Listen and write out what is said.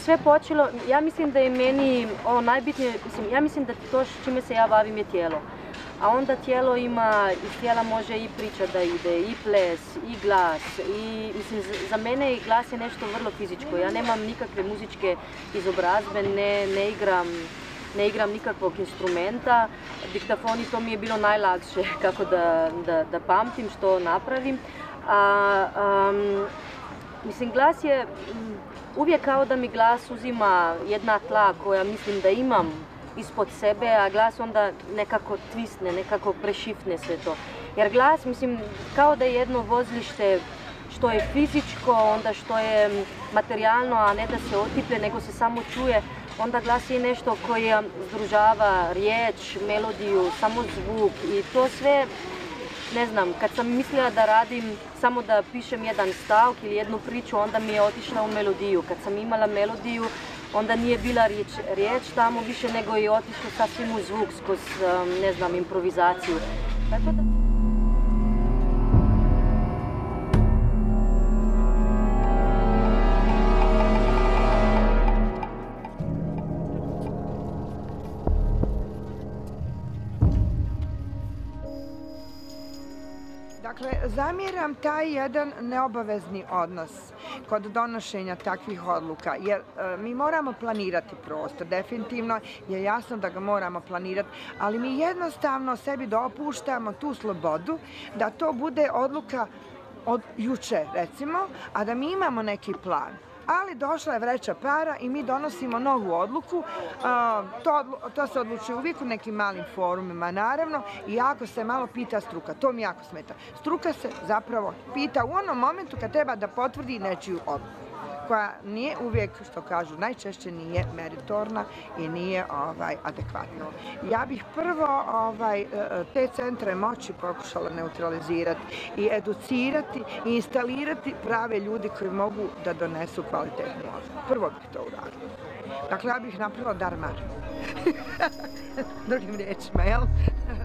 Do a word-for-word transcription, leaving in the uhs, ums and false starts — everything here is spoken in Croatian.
sve počelo, ja mislim da je meni ovo najbitnije, mislim, ja mislim da to s čime se ja bavim je tijelo. A onda tijelo ima, iz tijela može i priča da ide, i ples, i glas, i mislim, za mene i glas je nešto vrlo fizičko. Ja nemam nikakve muzičke izobrazbe, ne, ne igram, ne igram nikakvog instrumenta. Diktafoni, to mi je bilo najlakše kako da, da, da pamtim što napravim. A, um, mislim, glas je uvijek kao da mi glas uzima jedna tla koja mislim da imam ispod sebe, a glas onda nekako tvisne, nekako prešifne sve to. Jer glas, mislim, kao da je jedno vozlište što je fizičko, onda što je materijalno, a ne da se otiplje, nego se samo čuje. Onda glas je nešto koje združava riječ, melodiju, samo zvuk i to sve, ne znam, kad sam mislila da radim samo da pišem jedan stavak ili jednu priču, onda mi je otišla u melodiju. Kad sam imala melodiju, onda nije bila riječ, riječ tamo više, nego je otišlo sasvim u zvuk, skoz, ne znam, improvizaciju. Tako da... Dakle, zamjeram taj jedan neobavezni odnos kod donošenja takvih odluka, jer e, mi moramo planirati prostor, definitivno je jasno da ga moramo planirati, ali mi jednostavno sebi dopuštamo tu slobodu da to bude odluka od juče, recimo, a da mi imamo neki plan. Ali došla je vreća para i mi donosimo novu odluku. To, to se odlučuje uvijek u nekim malim forumima, naravno, i jako se malo pita struka. To mi jako smeta. Struka se zapravo pita u onom momentu kad treba da potvrdi nečiju odluku, koja nije uvijek, što kažu, najčešće nije meritorna i nije ovaj, adekvatna. Ja bih prvo ovaj, te centre moći pokušala neutralizirati i educirati i instalirati prave ljudi koji mogu da donesu kvalitetnu odluku. Prvo bih to uradila. Dakle, ja bih napravila darmar. Drugim riječima, jel?